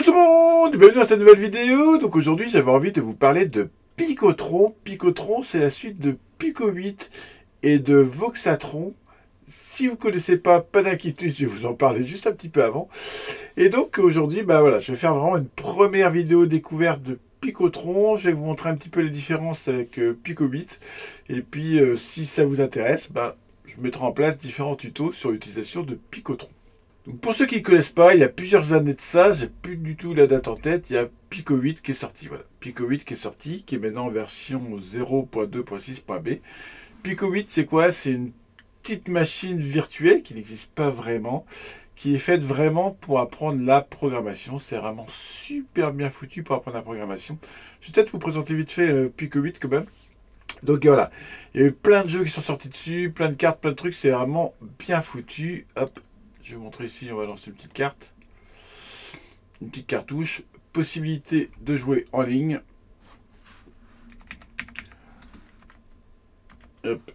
tout le monde, bienvenue dans cette nouvelle vidéo. Donc aujourd'hui j'avais envie de vous parler de Picotron. Picotron c'est la suite de Pico 8 et de Voxatron. Si vous ne connaissez pas d'inquiétude, je vais vous en parler juste un petit peu avant. Et donc aujourd'hui, voilà, je vais faire vraiment une première vidéo découverte de Picotron. Je vais vous montrer un petit peu les différences avec Pico 8. Et puis si ça vous intéresse, je mettrai en place différents tutos sur l'utilisation de Picotron. Donc pour ceux qui ne connaissent pas, il y a plusieurs années de ça, j'ai plus du tout la date en tête, il y a Pico 8 qui est sorti. Voilà, Pico 8 qui est sorti, qui est maintenant en version 0.2.6.b. Pico 8 c'est quoi? C'est une petite machine virtuelle qui n'existe pas vraiment, qui est faite vraiment pour apprendre la programmation. C'est vraiment super bien foutu pour apprendre la programmation. Je vais peut-être vous présenter vite fait Pico 8 quand même. Donc voilà, il y a eu plein de jeux qui sont sortis dessus, plein de cartes, plein de trucs, c'est vraiment bien foutu. Hop, je vais vous montrer ici, on va lancer une petite carte. Une petite cartouche, possibilité de jouer en ligne. Hop.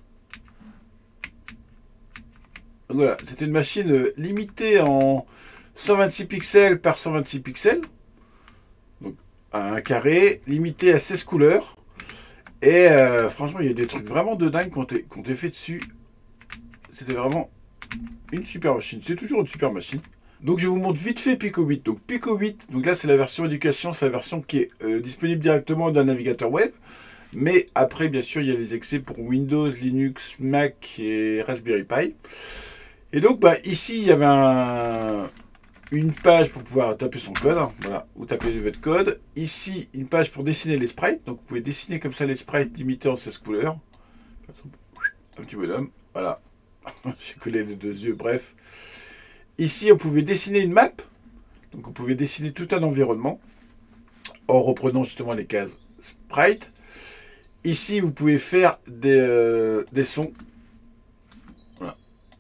Voilà, c'était une machine limitée en 126 pixels par 126 pixels. Donc à un carré, limité à 16 couleurs. Et franchement, il y a des trucs vraiment de dingue qui ont été faits dessus. C'était vraiment une super machine. C'est toujours une super machine. Donc je vous montre vite fait Pico 8. Donc Pico 8, donc là c'est la version éducation, c'est la version qui est disponible directement d'un navigateur web. Mais après, bien sûr, il y a des accès pour Windows, Linux, Mac et Raspberry Pi. Et donc ici, il y avait une page pour pouvoir taper son code, hein, voilà, vous tapez votre code. Ici, une page pour dessiner les sprites. Donc vous pouvez dessiner comme ça les sprites limités en 16 couleurs. Un petit bonhomme, voilà. J'ai collé les deux yeux, bref. Ici, on pouvait dessiner une map. Donc vous pouvez dessiner tout un environnement en reprenant justement les cases sprite. Ici, vous pouvez faire des sons. Voilà.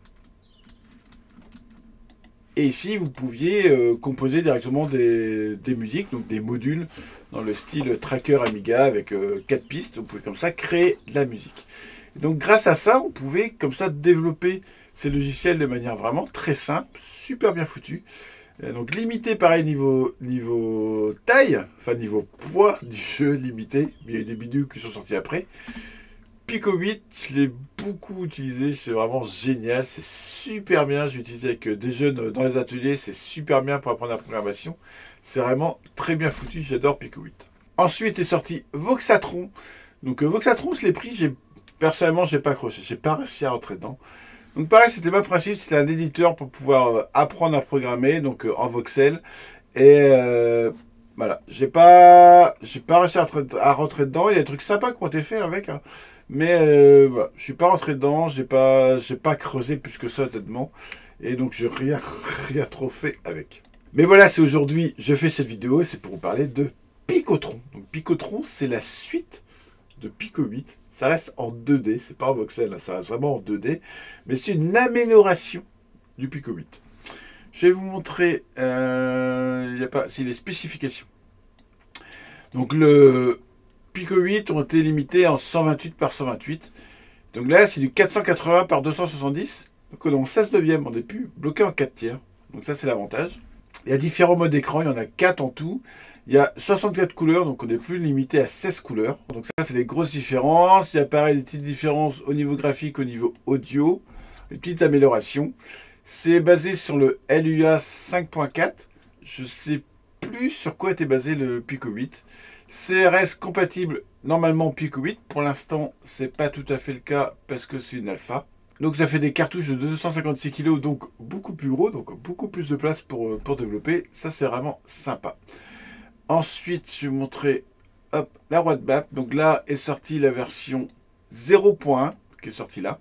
Et ici, vous pouviez composer directement des musiques, donc des modules dans le style Tracker Amiga avec 4 pistes. Vous pouvez comme ça créer de la musique. Et donc grâce à ça, on pouvait comme ça développer ces logiciels de manière vraiment très simple, super bien foutu. Donc limité pareil niveau taille, enfin niveau poids du jeu limité, mais il y a eu des bidules qui sont sortis après. Pico 8, je l'ai beaucoup utilisé, c'est vraiment génial, c'est super bien, j'ai utilisé avec des jeunes dans les ateliers, c'est super bien pour apprendre la programmation, c'est vraiment très bien foutu, j'adore Pico 8. Ensuite est sorti Voxatron, donc Voxatron je l'ai pris, personnellement j'ai pas accroché, j'ai pas réussi à rentrer dedans. Donc pareil, c'était ma principe, c'était un éditeur pour pouvoir apprendre à programmer, donc en voxel. Et voilà, j'ai pas réussi à rentrer dedans. Il y a des trucs sympas qui ont été faits avec, hein. Mais voilà, je suis pas rentré dedans, j'ai pas creusé plus que ça honnêtement. Et donc j'ai rien trop fait avec. Mais voilà, c'est aujourd'hui, je fais cette vidéo et c'est pour vous parler de Picotron. Donc Picotron, c'est la suite de Pico 8. Ça reste en 2D, c'est pas en voxel, hein, ça reste vraiment en 2D, mais c'est une amélioration du Pico 8. Je vais vous montrer les spécifications. Donc le Pico 8 ont été limités en 128 par 128. Donc là, c'est du 480 par 270. Donc on est en 16 neuvième, on n'est plus bloqué en 4 tiers. Donc ça, c'est l'avantage. Il y a différents modes d'écran, il y en a 4 en tout. Il y a 64 couleurs, donc on n'est plus limité à 16 couleurs. Donc ça, c'est les grosses différences. Il y a pareil des petites différences au niveau graphique, au niveau audio. Les petites améliorations. C'est basé sur le LUA 5.4. Je ne sais plus sur quoi était basé le Pico 8. CRS compatible normalement Pico 8. Pour l'instant, c'est pas tout à fait le cas parce que c'est une alpha. Donc ça fait des cartouches de 256 kg, donc beaucoup plus gros, donc beaucoup plus de place pour développer. Ça, c'est vraiment sympa. Ensuite, je vais vous montrer la roadmap. Donc là est sortie la version 0.1 qui est sortie là.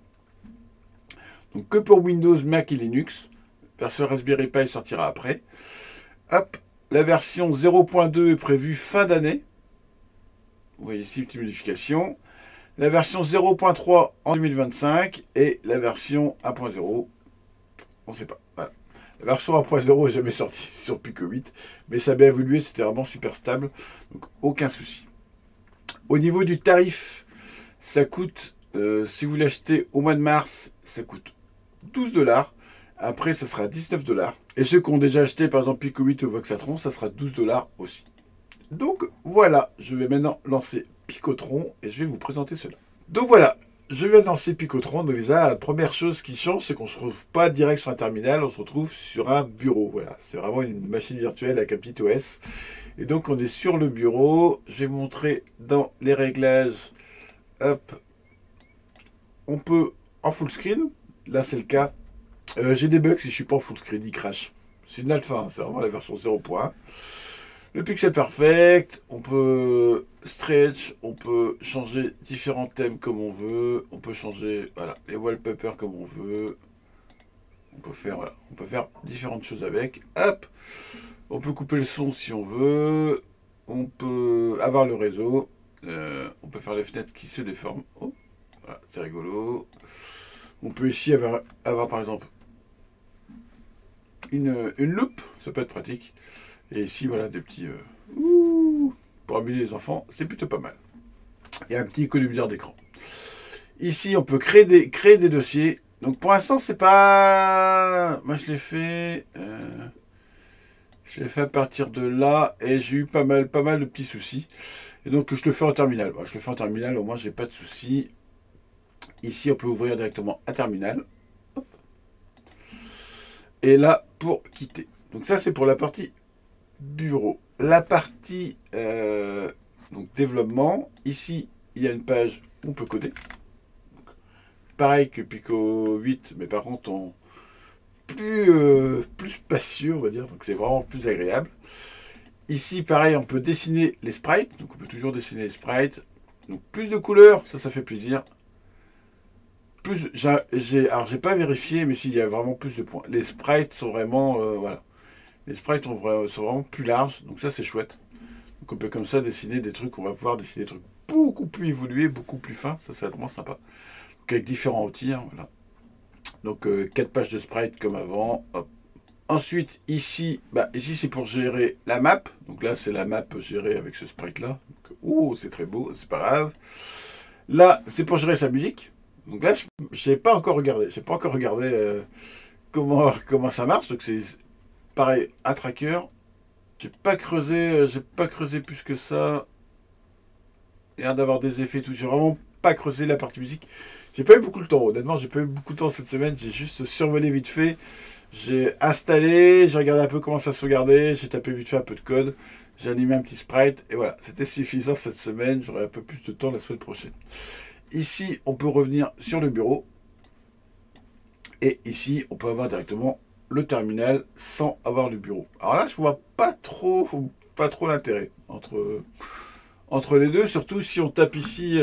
Donc que pour Windows, Mac et Linux. Version Raspberry Pi sortira après. Hop, la version 0.2 est prévue fin d'année. Vous voyez ici une petite modification. La version 0.3 en 2025 et la version 1.0, on ne sait pas. Voilà. La version 1.0 n'est jamais sortie sur Pico 8, mais ça a bien évolué, c'était vraiment super stable, donc aucun souci. Au niveau du tarif, ça coûte, si vous l'achetez au mois de mars, ça coûte 12 $. Après, ça sera 19 $. Et ceux qui ont déjà acheté, par exemple, Pico 8 ou Voxatron, ça sera 12 $ aussi. Donc voilà, je vais maintenant lancer Picotron et je vais vous présenter cela. Donc voilà, je viens de lancer Picotron. Donc déjà, la première chose qui change, c'est qu'on ne se retrouve pas direct sur un terminal, on se retrouve sur un bureau. Voilà, c'est vraiment une machine virtuelle avec un petit OS. Et donc on est sur le bureau. Je vais vous montrer dans les réglages. Hop, on peut en full screen. Là c'est le cas. J'ai des bugs si je suis pas en full screen, il crash. C'est une alpha, hein, c'est vraiment la version 0.1. Le pixel perfect, on peut stretch, on peut changer différents thèmes comme on veut, on peut changer voilà, les wallpapers comme on veut. On peut faire voilà, on peut faire différentes choses avec. Hop, on peut couper le son si on veut. On peut avoir le réseau. On peut faire les fenêtres qui se déforment. Oh, voilà, c'est rigolo. On peut ici avoir par exemple une loupe, ça peut être pratique. Et ici, voilà, des petits... pour amuser les enfants, c'est plutôt pas mal. Il y a un petit économiseur d'écran. Ici, on peut créer des dossiers. Donc, pour l'instant, c'est pas... Moi, je l'ai fait... Je l'ai fait à partir de là. Et j'ai eu pas mal de petits soucis. Et donc, je le fais en terminal. Voilà, je le fais en terminal, au moins, j'ai pas de soucis. Ici, on peut ouvrir directement un terminal. Hop. Et là, pour quitter. Donc, ça, c'est pour la partie bureau. La partie donc développement, ici il y a une page où on peut coder. Donc, pareil que Pico 8, mais par contre en plus spacieux, on va dire, donc c'est vraiment plus agréable. Ici pareil, on peut dessiner les sprites, donc on peut toujours dessiner les sprites. Donc plus de couleurs, ça fait plaisir. Plus alors j'ai pas vérifié, mais s'il y a vraiment plus de points. Les sprites sont vraiment voilà. Les sprites sont vraiment plus larges, donc ça c'est chouette. Donc on peut comme ça dessiner des trucs, on va pouvoir dessiner des trucs beaucoup plus évolués, beaucoup plus fins, ça c'est vraiment sympa. Donc avec différents outils, hein, voilà. Donc 4 pages de sprite comme avant. Hop. Ensuite ici, ici c'est pour gérer la map. Donc là c'est la map gérée avec ce sprite là. Oh c'est très beau, c'est pas grave. Là c'est pour gérer sa musique. Donc là j'ai pas encore regardé, comment ça marche. Donc c'est pareil, un tracker. J'ai pas creusé plus que ça. Il y a d'avoir des effets et tout. J'ai vraiment pas creusé la partie musique. J'ai pas eu beaucoup de temps, honnêtement, j'ai pas eu beaucoup de temps cette semaine. J'ai juste survolé vite fait. J'ai installé, j'ai regardé un peu comment ça sauvegardait, j'ai tapé vite fait un peu de code, j'ai animé un petit sprite, et voilà, c'était suffisant cette semaine. J'aurai un peu plus de temps la semaine prochaine. Ici, on peut revenir sur le bureau. Et ici, on peut avoir directement le terminal sans avoir le bureau. Alors là, je vois pas trop l'intérêt entre les deux, surtout si on tape ici.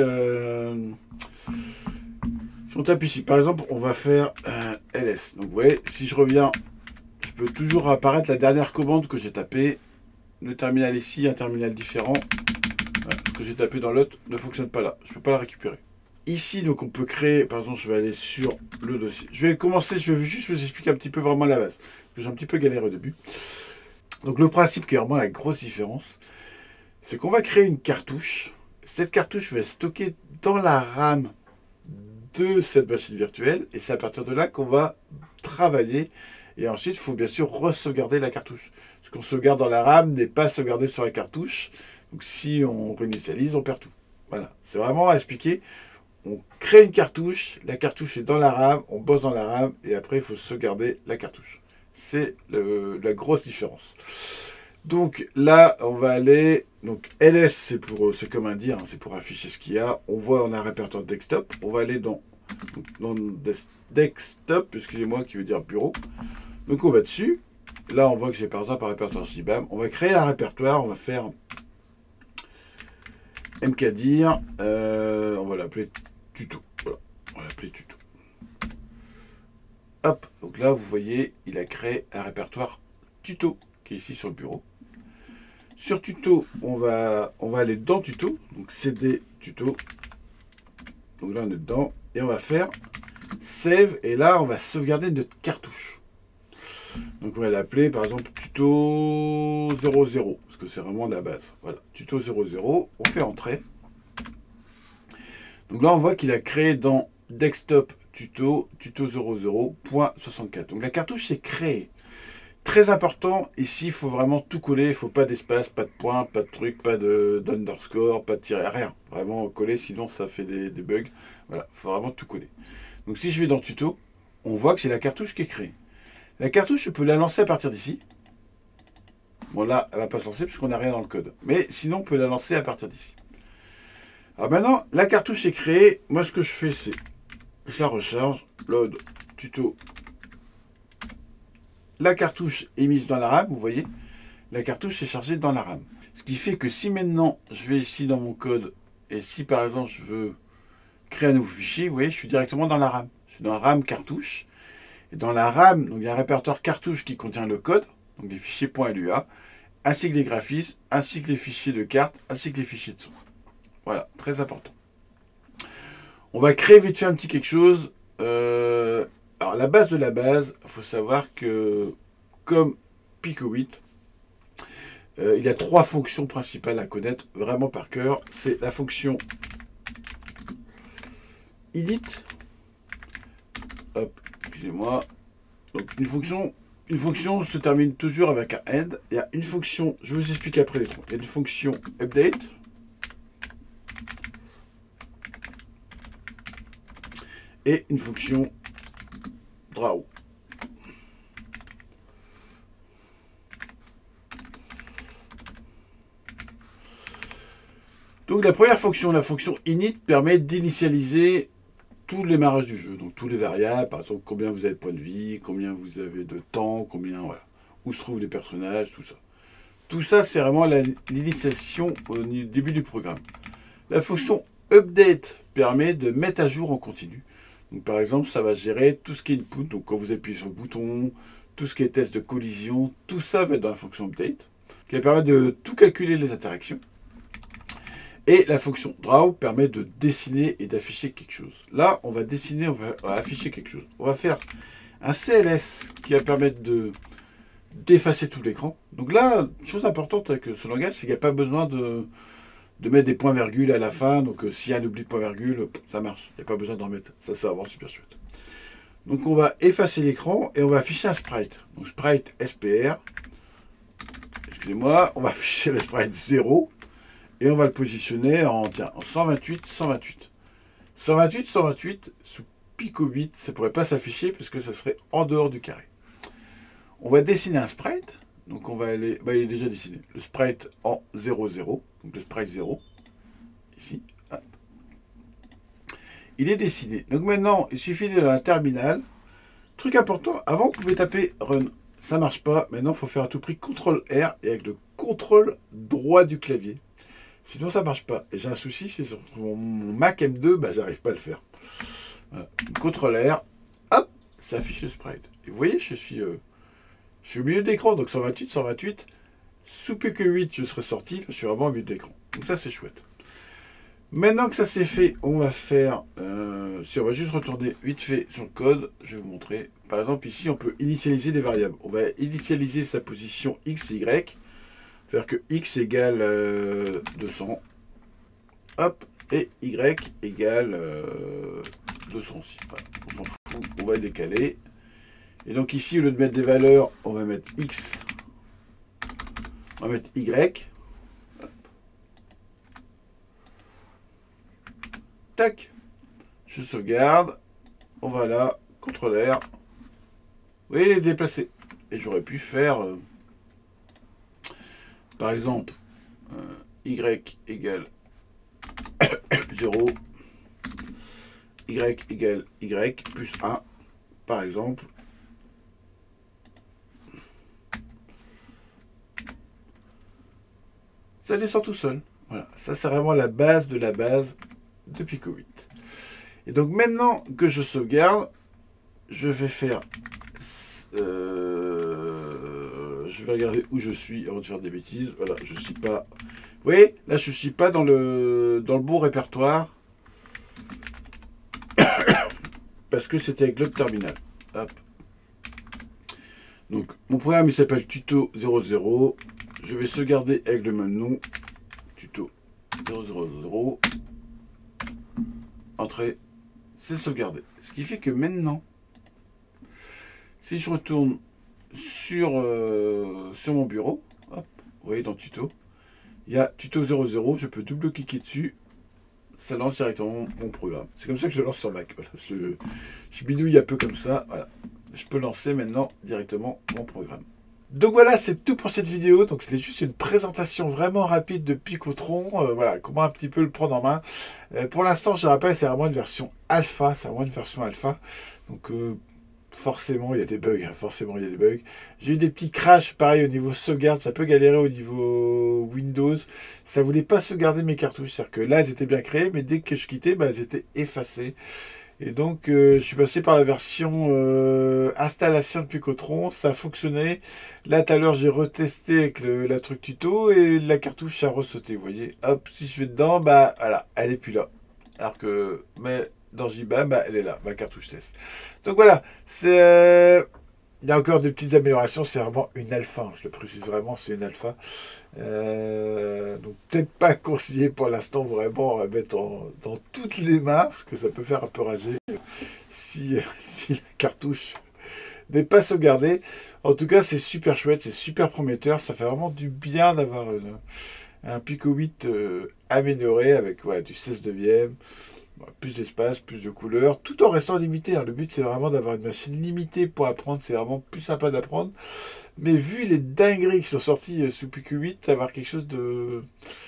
Par exemple, on va faire ls. Donc vous voyez, si je reviens, je peux toujours apparaître la dernière commande que j'ai tapée. Le terminal ici, un terminal différent. Voilà, ce que j'ai tapé dans l'autre ne fonctionne pas là. Je peux pas la récupérer. Ici, donc on peut créer, par exemple, je vais aller sur le dossier. Je vais juste vous expliquer un petit peu vraiment la base. Parce que j'ai un petit peu galéré au début. Donc le principe qui est vraiment la grosse différence, c'est qu'on va créer une cartouche. Cette cartouche va stocker dans la RAM de cette machine virtuelle. Et c'est à partir de là qu'on va travailler. Et ensuite, il faut bien sûr re-sauvegarder la cartouche. Ce qu'on sauvegarde dans la RAM n'est pas sauvegardé sur la cartouche. Donc si on réinitialise, on perd tout. Voilà, c'est vraiment à expliquer. On crée une cartouche, la cartouche est dans la RAM, on bosse dans la RAM, et après il faut sauvegarder la cartouche. C'est la grosse différence. Donc là, on va aller... Donc ls, c'est comme un dire, hein, c'est pour afficher ce qu'il y a. On a un répertoire desktop. On va aller dans desktop, excusez-moi, qui veut dire bureau. Donc on va dessus. Là, on voit que j'ai par exemple un répertoire JBAM. On va créer un répertoire, on va faire mkdir, on va l'appeler tuto. Voilà, on va l'appeler tuto. Hop, donc là, vous voyez, il a créé un répertoire tuto qui est ici sur le bureau. Sur tuto, on va aller dans tuto, donc cd tuto. Donc là, on est dedans et on va faire save et là, on va sauvegarder notre cartouche. Donc on va l'appeler par exemple tuto 00 parce que c'est vraiment la base. Voilà, tuto 00, on fait entrer. Donc là, on voit qu'il a créé dans desktop tuto 00.64. Donc la cartouche est créée. Très important, ici il faut vraiment tout coller, il ne faut pas d'espace, pas de point, pas de truc, pas d'underscore, pas de tiret, rien. Vraiment coller, sinon ça fait des bugs. Voilà, il faut vraiment tout coller. Donc si je vais dans tuto, on voit que c'est la cartouche qui est créée. La cartouche, je peux la lancer à partir d'ici. Bon là, elle ne va pas se lancer puisqu'on n'a rien dans le code. Mais sinon, on peut la lancer à partir d'ici. Alors maintenant, la cartouche est créée. Moi, ce que je fais, c'est je la recharge, load, tuto. La cartouche est mise dans la RAM, vous voyez. La cartouche est chargée dans la RAM. Ce qui fait que si maintenant, je vais ici dans mon code, et si par exemple, je veux créer un nouveau fichier, vous voyez, je suis directement dans la RAM. Je suis dans la RAM cartouche. Et dans la RAM, donc il y a un répertoire cartouche qui contient le code, donc les fichiers .lua, ainsi que les graphismes, ainsi que les fichiers de carte, ainsi que les fichiers de son. Voilà, très important. On va créer vite fait un petit quelque chose. Alors la base de la base, il faut savoir que comme Pico 8, il y a 3 fonctions principales à connaître vraiment par cœur. C'est la fonction init. Hop, excusez-moi. Donc une fonction se termine toujours avec un end. Il y a une fonction, je vous explique après les trois. Il y a une fonction update. Et une fonction draw. Donc la première fonction, la fonction init, permet d'initialiser tout le démarrage du jeu. Donc tous les variables, par exemple combien vous avez de points de vie, combien vous avez de temps, combien, voilà, où se trouvent les personnages, tout ça. Tout ça, c'est vraiment l'initialisation au début du programme. La fonction update permet de mettre à jour en continu. Donc, par exemple, ça va gérer tout ce qui est input. Donc, quand vous appuyez sur le bouton, tout ce qui est test de collision, tout ça va être dans la fonction update, qui va permettre de tout calculer les interactions. Et la fonction draw permet de dessiner et d'afficher quelque chose. Là, on va dessiner, on va afficher quelque chose. On va faire un CLS qui va permettre d'effacer tout l'écran. Donc là, chose importante avec ce langage, c'est qu'il n'y a pas besoin de mettre des points-virgules à la fin. Donc s'il y a un oubli de point-virgule, ça marche. Il n'y a pas besoin d'en mettre. Ça va vraiment super chouette. Donc on va effacer l'écran et on va afficher un sprite. Donc sprite SPR. Excusez-moi, on va afficher le sprite 0. Et on va le positionner en 128, 128. 128, 128, sous Pico 8, ça ne pourrait pas s'afficher puisque ça serait en dehors du carré. On va dessiner un sprite. Donc on va aller, il est déjà dessiné. Le sprite en 0, 0. Donc le sprite 0. Ici. Hop. Il est dessiné. Donc maintenant, il suffit d'aller dans un terminal. Truc important, avant on pouvait taper run. Ça ne marche pas. Maintenant, il faut faire à tout prix CTRL-R et avec le contrôle droit du clavier. Sinon, ça ne marche pas. Et j'ai un souci, c'est sur mon Mac M2, j'arrive pas à le faire. Voilà. CTRL-R, hop, ça affiche le sprite. Et vous voyez, je suis au milieu de l'écran, donc 128, 128. Sous Pico 8, je serais sorti. Je suis vraiment au milieu de l'écran. Donc ça, c'est chouette. Maintenant que ça c'est fait, on va faire... si on va juste retourner vite fait sur le code, je vais vous montrer. Par exemple, ici, on peut initialiser des variables. On va initialiser sa position X et Y. Faire que X égale 200. Hop. Et Y égale 200 aussi. Voilà. On s'en fout. On va décaler. Et donc ici, au lieu de mettre des valeurs, on va mettre X. On va mettre Y. Hop. Tac. Je sauvegarde. On va là. CTRL-R. Vous voyez, il est déplacé. Et j'aurais pu faire... par exemple, Y égale 0, Y égale Y plus 1, par exemple. Ça descend tout seul. Voilà, ça c'est vraiment la base de Pico 8. Et donc maintenant que je sauvegarde, je vais faire... je vais regarder où je suis avant de faire des bêtises. Voilà, je suis pas... Vous voyez, là, je suis pas dans le bon répertoire. Parce que c'était avec l'autre terminal. Hop. Donc, mon programme, il s'appelle tuto 00. Je vais sauvegarder avec le même nom. Tuto 000. Entrée, c'est sauvegardé. Ce qui fait que maintenant, si je retourne sur mon bureau, hop, vous voyez dans tuto, il y a tuto 00, je peux double-cliquer dessus, ça lance directement mon programme. C'est comme ça que je lance sur Mac. Voilà. Je bidouille un peu comme ça, voilà. Je peux lancer maintenant directement mon programme. Donc voilà, c'est tout pour cette vidéo. Donc c'était juste une présentation vraiment rapide de Picotron. Voilà, comment un petit peu le prendre en main. Pour l'instant, je rappelle, c'est vraiment une version alpha. C'est vraiment une version alpha. Donc forcément, il y a des bugs. Hein, forcément, il y a des bugs. J'ai eu des petits crashs, pareil, au niveau sauvegarde. Ça peut galérer au niveau Windows. Ça voulait pas sauvegarder mes cartouches. C'est-à-dire que là, elles étaient bien créées, mais dès que je quittais, bah, elles étaient effacées. Et donc, je suis passé par la version installation de Picotron, ça a fonctionné. Là, tout à l'heure, j'ai retesté avec la truc tuto et la cartouche a ressauté. Vous voyez, hop, si je vais dedans, bah voilà, elle est plus là. Alors que, mais dans JBA, bah, elle est là, ma cartouche test. Donc voilà, c'est... il y a encore des petites améliorations, c'est vraiment une alpha, je le précise vraiment, c'est une alpha. Donc peut-être pas conseillé pour l'instant vraiment à mettre dans toutes les mains, parce que ça peut faire un peu rager si la cartouche n'est pas sauvegardée. En tout cas, c'est super chouette, c'est super prometteur, ça fait vraiment du bien d'avoir un Pico 8 amélioré avec ouais, du 16 neuvième. Plus d'espace, plus de couleurs, tout en restant limité. Hein. Le but, c'est vraiment d'avoir une machine limitée pour apprendre. C'est vraiment plus sympa d'apprendre. Mais vu les dingueries qui sont sorties sous Pico 8, avoir quelque chose de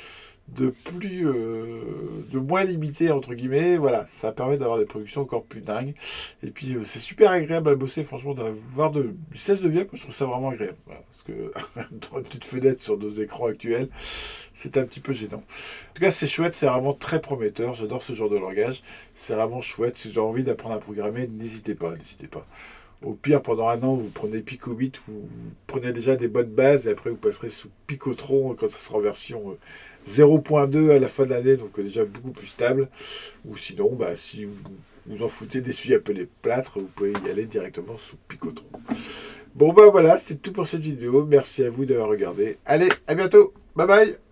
plus, de moins limité, entre guillemets, voilà, ça permet d'avoir des productions encore plus dingues. Et puis, c'est super agréable à bosser, franchement, d'avoir du 16 neuvième, je trouve ça vraiment agréable. Voilà, parce que, dans une petite fenêtre sur nos écrans actuels, c'est un petit peu gênant. En tout cas, c'est chouette, c'est vraiment très prometteur. J'adore ce genre de langage. C'est vraiment chouette. Si vous avez envie d'apprendre à programmer, n'hésitez pas, n'hésitez pas. Au pire, pendant un an, vous prenez Pico 8, vous prenez déjà des bonnes bases, et après, vous passerez sous Picotron quand ça sera en version 0.2 à la fin de l'année, donc déjà beaucoup plus stable. Ou sinon, bah, si vous en foutez d'essuyer un peu les plâtres, vous pouvez y aller directement sous Picotron. Bon, bah voilà, c'est tout pour cette vidéo. Merci à vous d'avoir regardé. Allez, à bientôt. Bye bye.